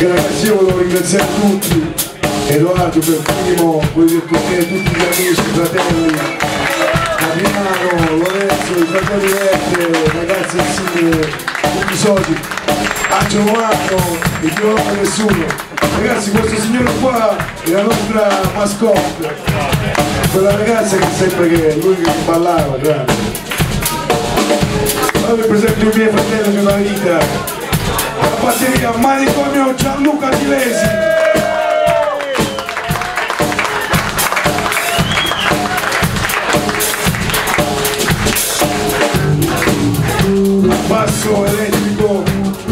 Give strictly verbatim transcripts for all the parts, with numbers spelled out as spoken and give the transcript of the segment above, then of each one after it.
che ragazzi io volevo ringraziare tutti, Edoardo per primo, voglio dire tutti gli amici, fratelli, Adriano, Lorenzo, i fratelli Vette, ragazzi insieme, tutti i soci, Angelo Marco, e non ho nessuno. Ragazzi, questo signore qua è la nostra mascotte, quella ragazza che sempre che lui che ballava, grande. Allora per esempio i miei fratelli di vita, la batteria Manicomio Gianluca Dilesi. Basso elettrico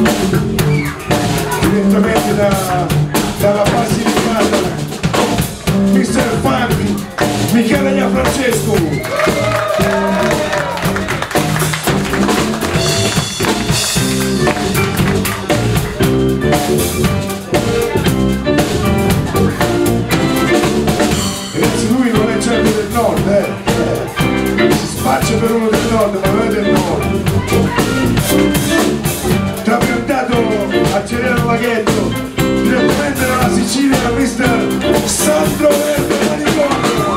direttamente da, dalla Basilicata, mister Fanti, Michele Iafrancesco. Ragazzi, lui non è certo del nord, eh. Si spaccia per uno del nord, ma non è del nord. Ti ha piantato a Cereno Laghetto direttamente dalla Sicilia, da mister Sandro Verde Manicomio.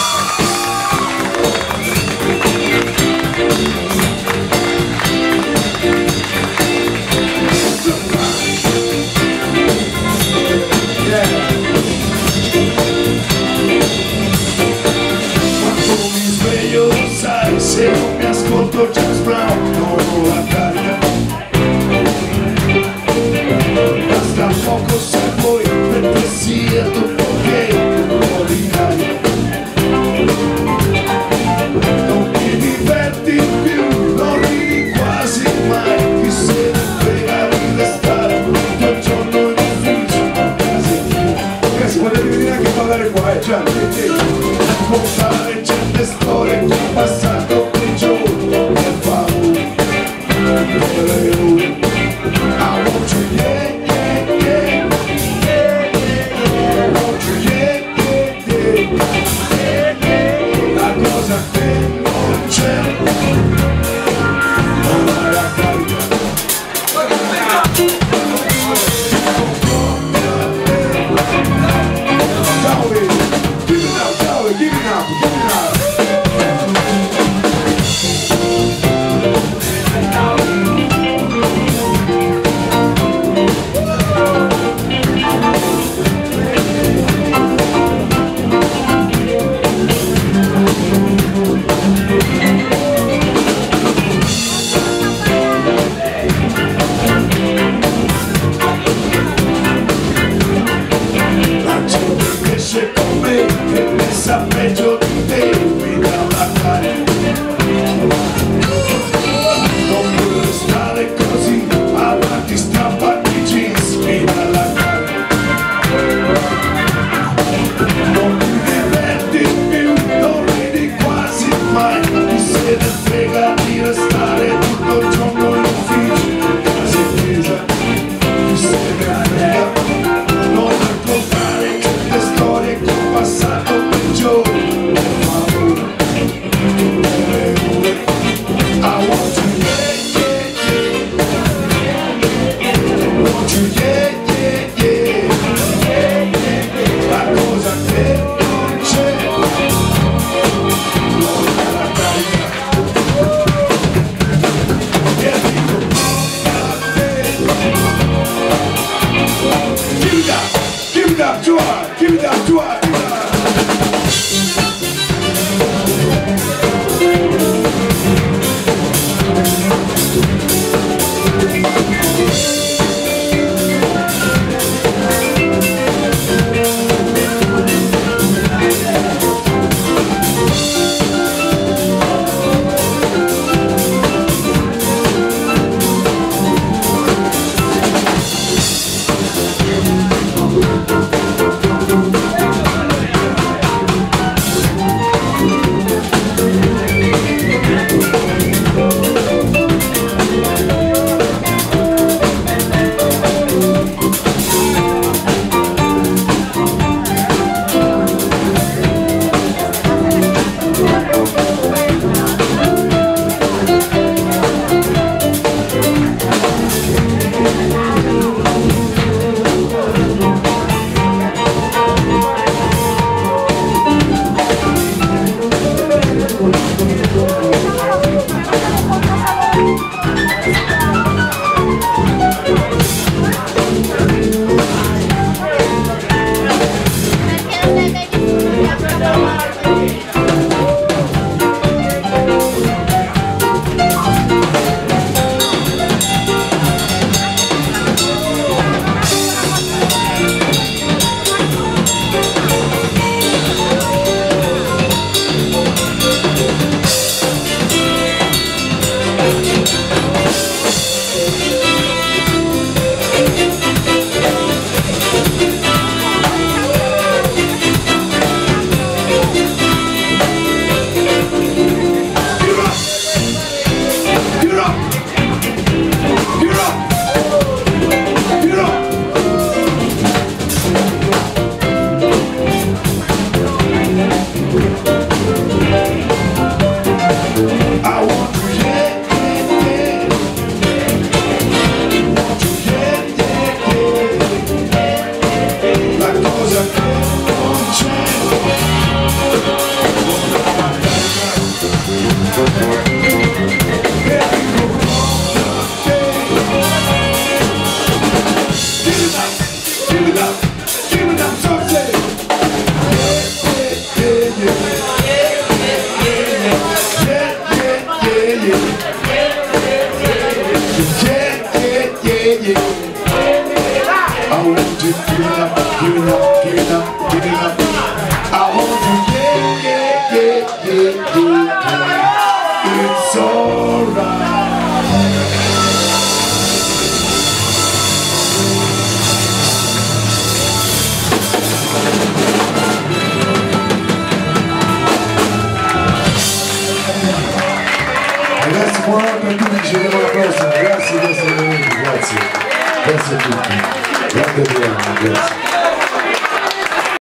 Quando mi sveglio lo sai, se non mi ascolto James Brown non ho la carica. Basta poco se vuoi per te sia tutto ok, tutto ordinario. Non ti diverti più, non ridi quasi mai, chi se ne frega di restare tutto il giorno in ufficio. Ragazzi, potete venire anche a parlare qua, eh, già, raccontare certe storie del passato quei giorni del favore. I want you, yeah, yeah, yeah, yeah, yeah, I want you, yeah, yeah, yeah, yeah, la cosa che non c'è, non hai la carica. Ciao baby, give it up, ciao, give it up, give it up. Peggio di te, mi dà una carica. Non puoi stare così, avanti strappati i jeans, mi dà la carica. Non ti diverti più, non ridi quasi mai, chi se ne frega di restare tutto il giorno in ufficio. Casa intesa, chi se ne frega, non raccontare certe storie che ho passato per giorni. Give it up, joy, give it up, joy. I want you to give it up, give it up, give it up, give it up. I want you, yeah, yeah, yeah, yeah, yeah, yeah. It's alright. Ragazzi, buonanotte a tutti, ci vediamo alla prossima, grazie di essere venuti, grazie, grazie a tutti, grande Adriano, grazie.